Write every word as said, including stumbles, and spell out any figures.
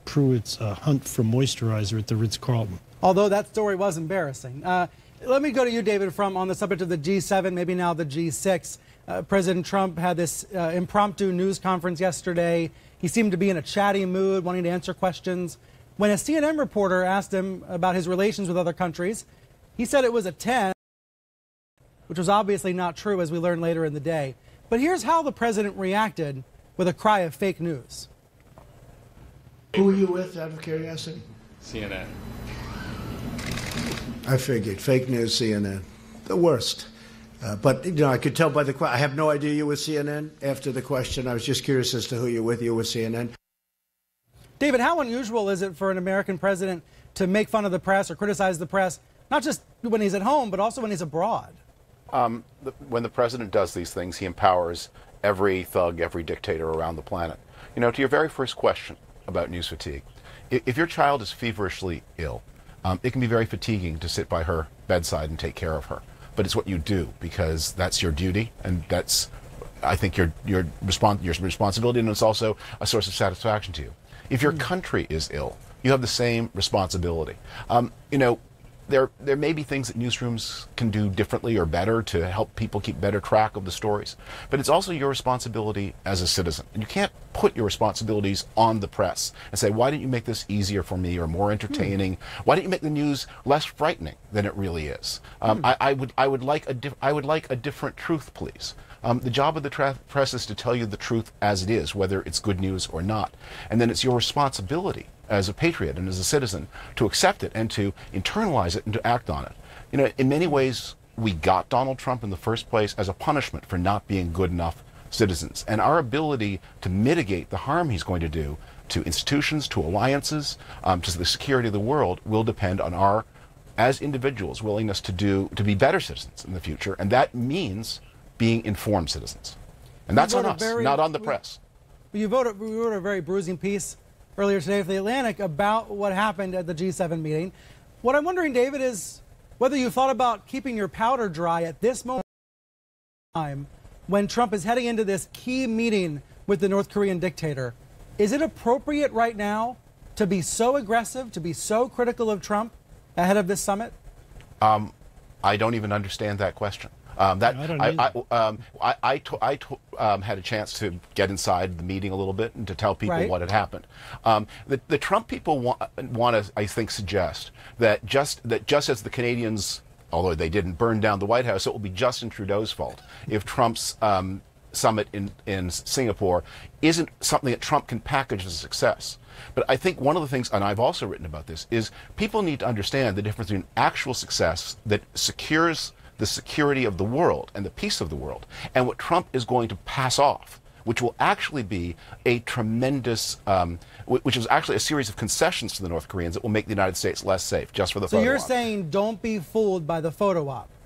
Pruitt's uh, hunt for moisturizer at the Ritz-Carlton. Although that story was embarrassing. Uh, let me go to you, David, from on the subject of the G seven, maybe now the G six. Uh, President Trump had this uh, impromptu news conference yesterday. He seemed to be in a chatty mood, wanting to answer questions. When a C N N reporter asked him about his relations with other countries, he said it was a ten, which was obviously not true, as we learned later in the day. But here's how the president reacted with a cry of fake news. Who are you with, out of curiosity? C N N. I figured. Fake news, C N N. The worst. Uh, but, you know, I could tell by the question. I have no idea you were with C N N after the question. I was just curious as to who you're with. You were with C N N. David, how unusual is it for an American president to make fun of the press or criticize the press, not just when he's at home, but also when he's abroad? Um, the, when the president does these things, he empowers every thug, every dictator around the planet. You know, to your very first question about news fatigue, if, if your child is feverishly ill, um, it can be very fatiguing to sit by her bedside and take care of her. But it's what you do because that's your duty, and that's, I think, your your, respons your responsibility, and it's also a source of satisfaction to you. If your country is ill, you have the same responsibility. Um, you know, there there may be things that newsrooms can do differently or better to help people keep better track of the stories, but it's also your responsibility as a citizen. And you can't put your responsibilities on the press and say, why didn't you make this easier for me or more entertaining? Hmm. Why didn't you make the news less frightening than it really is? Um, hmm. I, I would I would like a diff I would like a different truth, please. Um, the job of the tra press is to tell you the truth as it is, whether it's good news or not. And then it's your responsibility as a patriot and as a citizen to accept it and to internalize it and to act on it. You know, in many ways, we got Donald Trump in the first place as a punishment for not being good enough citizens. And our ability to mitigate the harm he's going to do to institutions, to alliances, um, to the security of the world will depend on our, as individuals, willingness to do, to be better citizens in the future. And that means being informed citizens. And that's on us, very, not on the press. You wrote, a, you wrote a very bruising piece earlier today for The Atlantic about what happened at the G seven meeting. What I'm wondering, David, is whether you thought about keeping your powder dry at this moment in time when Trump is heading into this key meeting with the North Korean dictator. Is it appropriate right now to be so aggressive, to be so critical of Trump ahead of this summit? Um, I don't even understand that question. Um, that I, I, um, I, I, to, I to, um, had a chance to get inside the meeting a little bit and to tell people right. what had happened. Um, the, the Trump people want, want to, I think, suggest that just that just as the Canadians, although they didn't burn down the White House, it will be Justin Trudeau's fault if Trump's um, summit in, in Singapore isn't something that Trump can package as a success. But I think one of the things, and I've also written about this, is people need to understand the difference between actual success that secures the security of the world and the peace of the world, and what Trump is going to pass off, which will actually be a tremendous, um, which is actually a series of concessions to the North Koreans that will make the United States less safe, just for the so photo you're op. saying don't be fooled by the photo op?